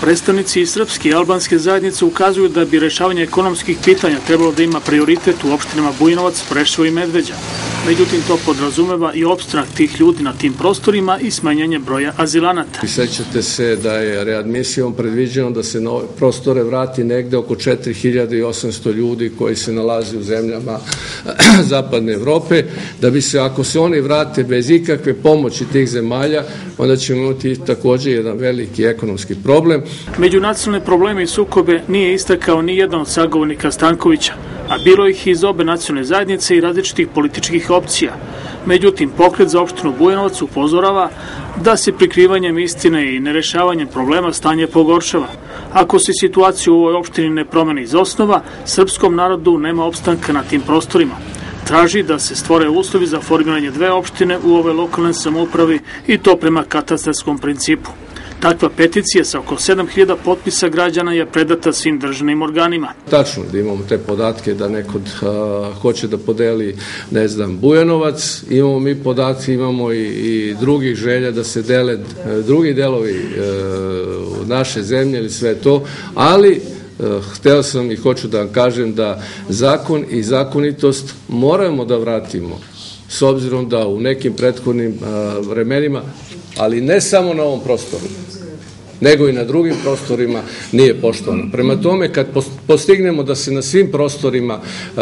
Predstavnici iz srpske i albanske zajednice ukazuju da bi rešavanje ekonomskih pitanja trebalo da ima prioritet u opštinama Bujanovac, Preševo i Medveđa. Međutim, to podrazumeva i opstanak tih ljudi na tim prostorima i smanjenje broja azilanata. Sećate se da je readmisijom predviđeno da se na ove prostore vrati negde oko 4800 ljudi koji se nalaze u zemljama zapadne Evrope, da bi se, ako se oni vrate bez ikakve pomoći tih zemalja, onda ćemo imati takođe jedan veliki ekonomski problem. Međunacionalne probleme i sukobe nije istakao ni jedan od sagovornika Stankovića, a bilo ih iz obe nacionalne zajednice i različitih političkih opcija. Međutim, Pokret za opštinu Bujanovac upozorava da se prikrivanjem istine i nerešavanjem problema stanje pogoršava. Ako se situacija u ovoj opštini ne promeni iz osnova, srpskom narodu nema opstanka na tim prostorima. Traži da se stvore uslovi za formiranje dve opštine u ove lokalne samoupravi i to prema katastarskom principu. Takva peticija sa oko 7000 potpisa građana je predata svim državnim organima. Tačno da imamo te podatke da neko hoće da podeli, ne znam, Bujanovac, imamo mi podatke, imamo i drugih želja da se dele drugi delovi naše zemlje ili sve to, ali hteo sam i hoću da vam kažem da zakon i zakonitost moramo da vratimo, s obzirom da u nekim prethodnim vremenima, ali ne samo na ovom prostoru, nego i na drugim prostorima nije poštovano. Prema tome, kad postignemo da se na svim prostorima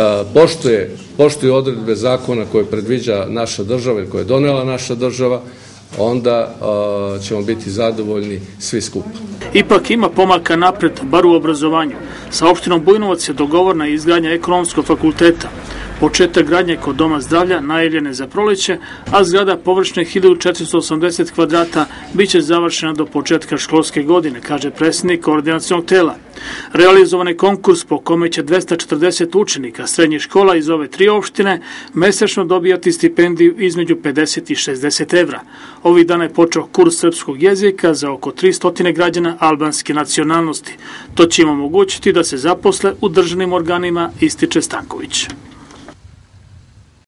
poštuju odredbe zakona koje predviđa naša država i koje je donela naša država, onda ćemo biti zadovoljni svi skupa. Ipak ima pomaka napred, bar u obrazovanju. Sa opštinom Bujanovac je dogovorna izgradnja ekonomskog fakulteta. Početak gradnje kod Doma zdravlja najavljen je za proleće, a zgrada površine 1480 kvadrata biće završena do početka školske godine, kaže predsjednik koordinacionog tela. Realizovan je konkurs po kome će 240 učenika srednjih škola iz ove tri opštine mesečno dobijati stipendiju između 50 i 60 evra. Ovih dana je počeo kurs srpskog jezika za oko 300 građana albanske nacionalnosti. To će im omogućiti da se zaposle u državnim organima, ističe Stanković.